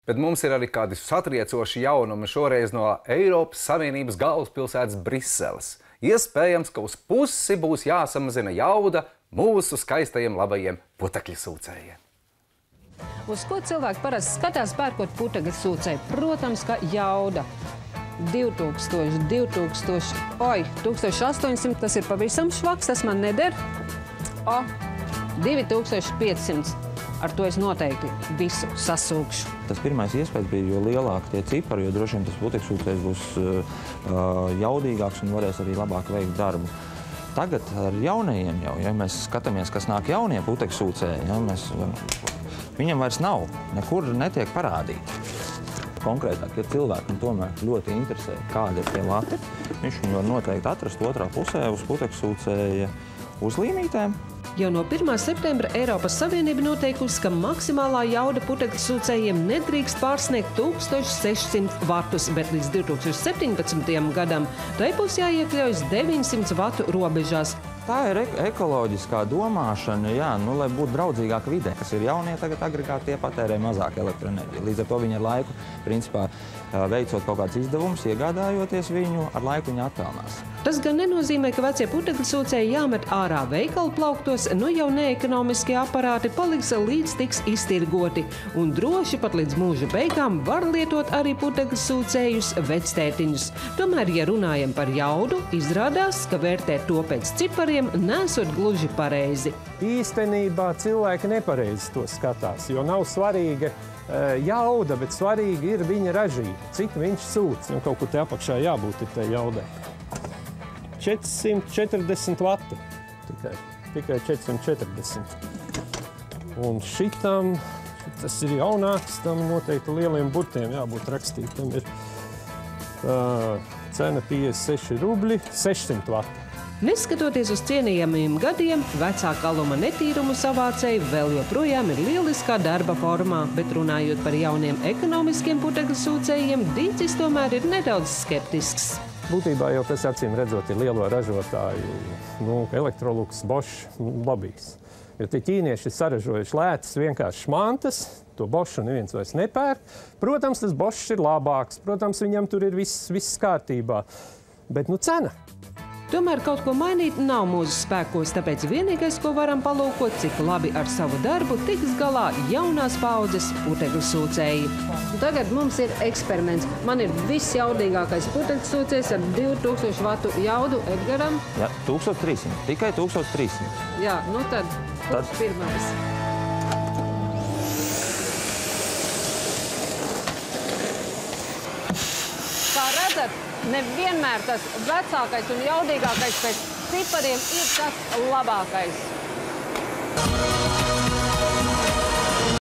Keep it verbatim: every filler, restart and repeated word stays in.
Bet mums ir arī kādi satriecoši jaunumi šoreiz no Eiropas Savienības galvaspilsētas Briseles. Iespējams, ka uz pusi būs jāsamazina jauda mūsu skaistajiem labajiem putekļu sūcējiem. Uz ko cilvēki parasti skatās pērkot putekļu sūcēju? Protams, ka jauda. divi tūkstoši, divi tūkstoši, oi, tūkstoš astoņsimt, tas ir pavisam švaks, tas man neder. O, divi tūkstoši piecsimt. Ar to es noteikti visu sasūkšu. Tas pirmais iespējas bija, jo lielāk tie cipari, jo droši vien tas putekļu sūcējs būs uh, jaudīgāks un varēs arī labāk veikt darbu. Tagad ar jaunajiem jau, ja mēs skatāmies, kas nāk jaunie putekļu sūcēji, ja, mēs, viņam vairs nav, nekur netiek parādīti. Konkrētāk, ja cilvēkam tomēr ļoti interesē, kāda ir tie lati, viņš viņu var noteikti atrast otrā pusē uz putekļu sūcēja uzlīmītēm. Jau no pirmā septembra Eiropas Savienība noteikusi, ka maksimālā jauda putekļu sūcējiem nedrīkst pārsniegt tūkstoš sešsimt vatus, bet līdz divi tūkstoši septiņpadsmitajam gadam tai būs jāiekļaujas deviņsimt vatu robežās. Tā ir ekoloģiskā domāšana, jā, nu, lai būtu draudzīgāka vidē. Kas ir jaunie tagad agregāti, tie patērē mazāk elektroenerģiju. Līdz ar to viņi ar laiku, principā, veicot kaut kādus izdevumus, iegādājoties viņu, ar laiku viņi atpelnās. Tas gan nenozīmē, ka vecie putekļu sūcēji jāmet ārā veikalu plauktos, nu jau neekonomiskie aparāti paliks līdz tiks iztirgoti. Un droši pat līdz mūža beigām var lietot arī putekļu sūcējus vectētiņus. Tomēr, ja runājam par jaudu, izrādās, ka vērtēt to pēc cipariem nesot gluži pareizi. Īstenībā cilvēki nepareizi to skatās, jo nav svarīga jauda, bet svarīgi ir viņa ražība, cik viņš sūc. Un kaut kur te apakšā jābūt ir tai jaudai. četrsimt četrdesmit vati. Tikai, tikai četrsimt četrdesmit. Un šitam, tas ir jaunāks, tam noteikti lieliem burtiem jābūt rakstītam. Ir uh, cena piecdesmit seši rubļi, sešsimt vati. Neskatoties uz cienījamiem gadiem, vecāka aluma netīrumu savācēji vēl joprojām ir lieliskā darba formā, bet runājot par jauniem ekonomiskiem putekļu sūcējiem, Dīcis tomēr ir nedaudz skeptisks. Būtībā jau tas acīm redzot ir lielo ražotāju, nu, Electrolux, Bosch, Lobijs. Jo tie ķīnieši ir saražojuši lētas vienkārši šmantas, to Bošu neviens vairs nepērk. Protams, tas Bošs ir labāks, protams, viņam tur ir viss, viss kārtībā, bet nu cena. Tomēr kaut ko mainīt nav mūsu spēkos, tāpēc vienīgais, ko varam palūkot, cik labi ar savu darbu tiks galā jaunās paudzes putekļu sūcēji. Tagad mums ir eksperiments. Man ir viss jaudīgākais putekļu sūcējs ar divi tūkstoši vatu jaudu Edgaram. Jā, tūkstoš trīssimt. Tikai tūkstoš trīssimt. Jā, nu tad, kurš pirmais? Kā redzat, nevienmēr tas vecākais un jaudīgākais pēc cipariem ir tas labākais.